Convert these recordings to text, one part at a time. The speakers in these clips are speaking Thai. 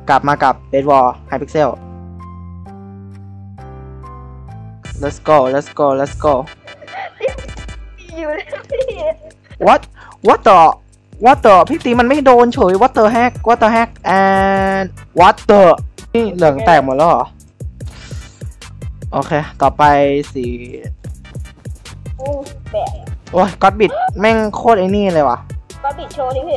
กลับมากับเบสบอลไฮพิกเซล let's go let's go let's go อยู่เลยพี่ what the พี่ตีมันไม่โดนเฉย what the heck and what the นี่เหลืองแตกหมดแล้วเหรอโอเคต่อไปสีแบะโอ้ยก็อดบิดแม่งโคตรไอ้นี่เลยว่ะก็บิดโชว์ดิพี่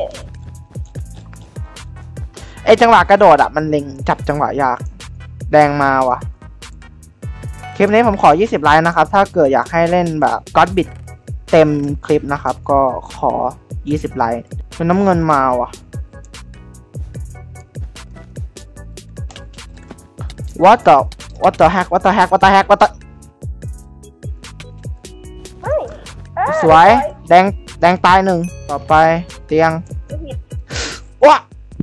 ไอจังหวะกระโดดอ่ะมันเล็งจับจังหวะยากแดงมาว่ะคลิปนี้ผมขอ20ไลค์นะครับถ้าเกิดอยากให้เล่นแบบก็อดบิดเต็มคลิปนะครับก็ขอ20ไลค์เป็นน้ำเงินมาว่ะ what the heck สวยแดงตายหนึ่งต่อไปเตียงว้า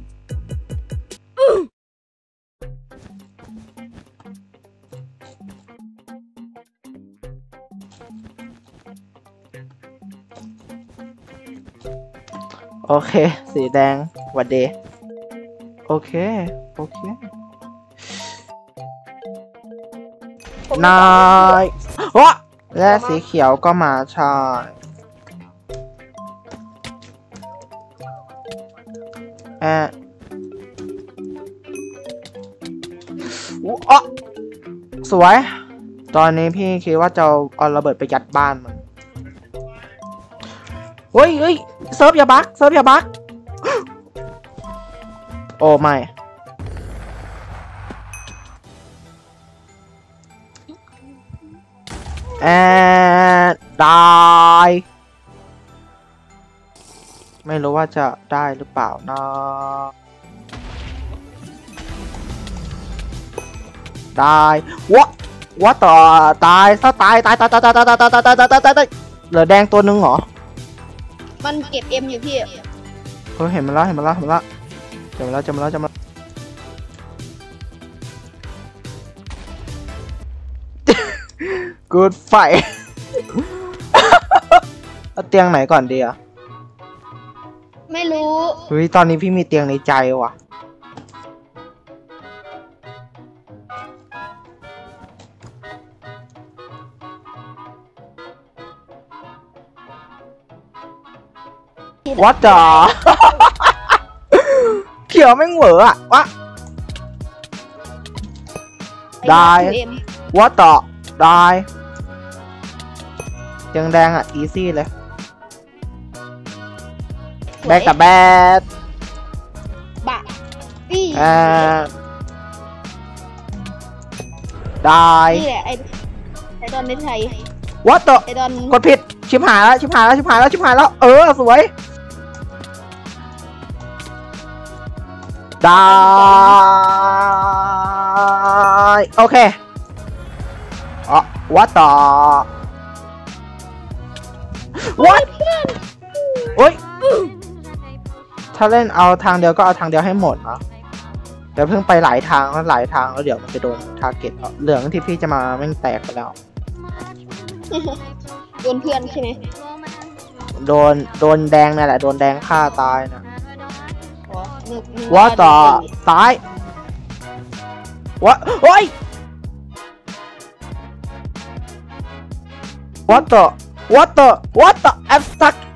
โอเคสีแดงหวัดดีโอเคนายว้าและสีเขียวก็มาใช่สวยตอนนี้พี่คิดว่าจะเอาระเบิดไปยัดบ้านมันเฮ้ยเซิร์ฟอย่าบักโอ้ไม่ได้ไม่รู้ว่าจะได้หรือเปล่านะได้วะต่อตายซะตายเหลือแดงตัวนึงเหรอมันเก็บเอ็มอยู่พี่เห็นมันแล้วกูดไฟเอาเตียงไหนก่อนดีอ่ะไม่รู้เฮ้ยตอนนี้พี่มีเตียงในใจว่ะวัดจ๋าเขียวไม่เหวออ่ะวะได้วัดต่อได้ยังแดงอ่ะอีซี่เลยแบกกับแบดบะปี้ได้นี่แหละไอดอนในไทยวัดต่อไอดอนกดผิดชิบหายแล้วสวยได้โอเควัดต่อวัดโอ้ยถ้าเล่นเอาทางเดียวก็เอาทางเดียวให้หมดนะเดี๋ยวเพิ่งไปหลายทางแล้วเดี๋ยวมันจะโดนทาร์เก็ตเหลืองที่พี่จะมาแม่งแตกไปแล้วโดนเพื่อนใช่ไหมโดนแดงนั่นแหละโดนแดงฆ่าตายนะวะต่อตายวะโอ้ยwhat the I'm stuck